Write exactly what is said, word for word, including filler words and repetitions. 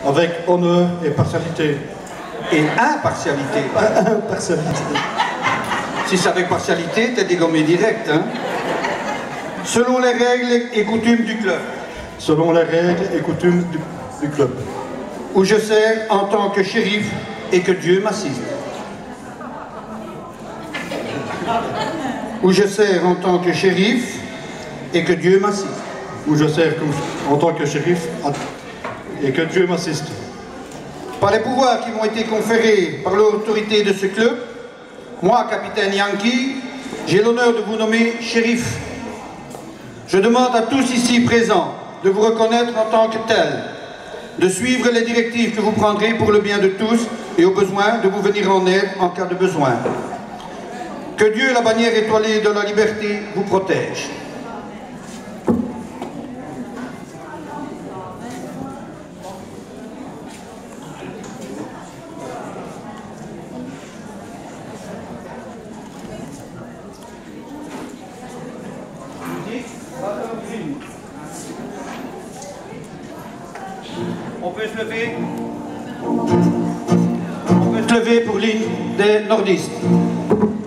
avec honneur et partialité. Et impartialité. Impartialité. Si c'est avec partialité, t'es dégommé direct, hein. Selon les règles et coutumes du club. Selon les règles et coutumes du, du club. Où je sers en tant que shérif et que Dieu m'assiste. Où je sers en tant que shérif et que Dieu m'assiste. Où je sers comme, en tant que shérif et que Dieu m'assiste. Par les pouvoirs qui m'ont été conférés par l'autorité de ce club, moi, capitaine Yankee, j'ai l'honneur de vous nommer shérif. Je demande à tous ici présents de vous reconnaître en tant que tel, de suivre les directives que vous prendrez pour le bien de tous et au besoin de vous venir en aide en cas de besoin. Que Dieu, la bannière étoilée de la liberté, vous protège. On peut se lever. On peut se lever pour l'hymne des nordistes.